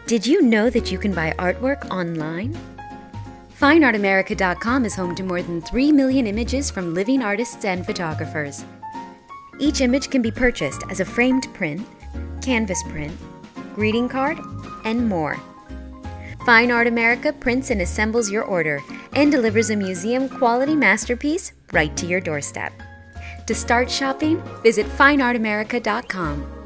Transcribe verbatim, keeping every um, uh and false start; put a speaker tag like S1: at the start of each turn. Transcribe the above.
S1: Did you know that you can buy artwork online? Fine Art America dot com is home to more than three million images from living artists and photographers. Each image can be purchased as a framed print, canvas print, greeting card, and more. Fine Art America prints and assembles your order and delivers a museum-quality masterpiece right to your doorstep. To start shopping, visit Fine Art America dot com.